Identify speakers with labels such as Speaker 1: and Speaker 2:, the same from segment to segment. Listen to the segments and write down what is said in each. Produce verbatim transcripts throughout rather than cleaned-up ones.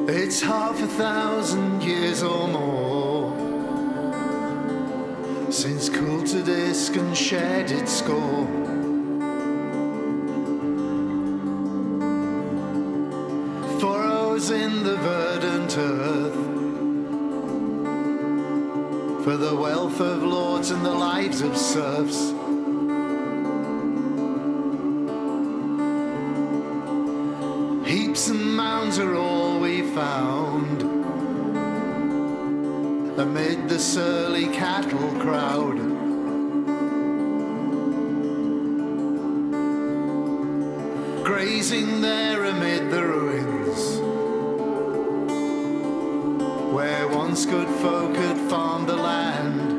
Speaker 1: It's half a thousand years or more since cool to disk and shed its score. Furrows in the verdant earth for the wealth of lords and the lives of serfs. Heaps and mounds are all we found amid the surly cattle crowd. Grazing there amid the ruins where once good folk had farmed the land.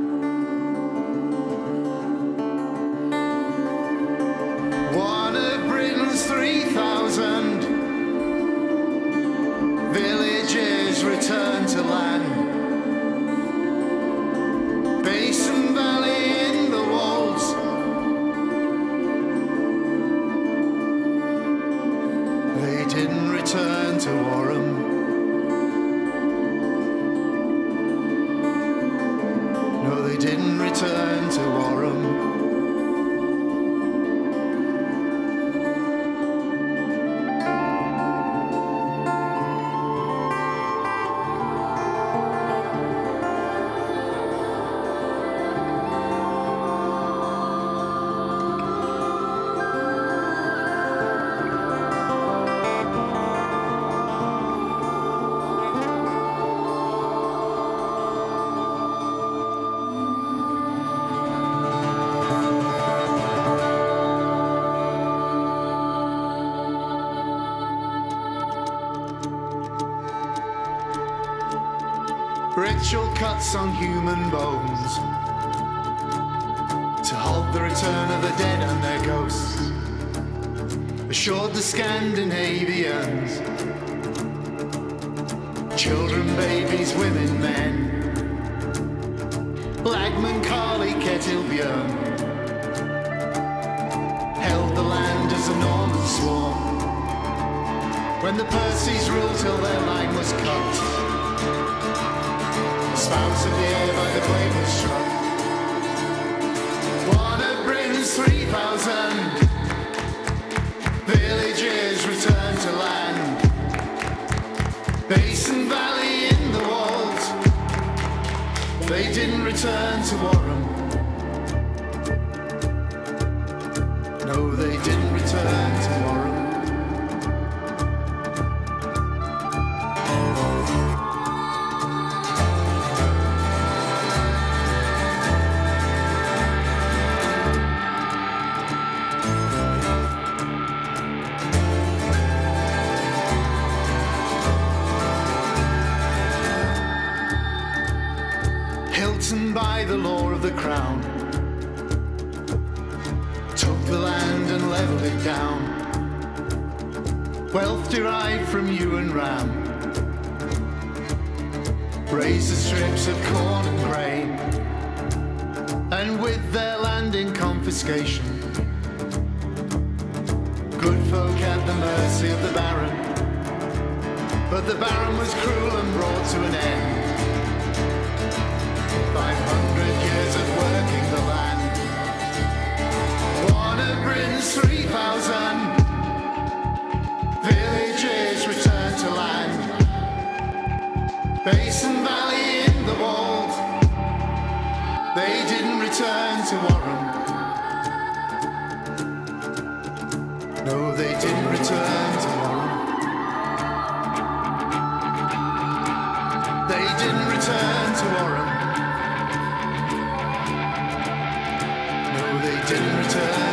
Speaker 1: One of Britain's three thousand villages returned to land. Basin Valley in the walls, they didn't return to Wharram. No, they didn't return to Wharram. Ritual cuts on human bones to hold the return of the dead and their ghosts, assured the Scandinavians, children, babies, women, men, Lagman, Carly, Kettlebjörn, held the land as a Norman swarm when the Percys ruled till their line was cut. Spouts of the air by the blade was struck. One of Britain's three thousand villages returned to land. Basin Valley in the walls, they didn't return to Wharram. No, they didn't return to Wharram. By the law of the crown, took the land and levelled it down. Wealth derived from ewe and ram, raised the strips of corn and grain, and with their land in confiscation, good folk at the mercy of the Baron. But the Baron was cruel and brought to an end. Five hundred years of working the land. One of Britain's three thousand villages returned to land. Basin Valley in the walls, they didn't return to Wharram. No, they didn't return to Wharram. They didn't return to Wharram. They didn't return.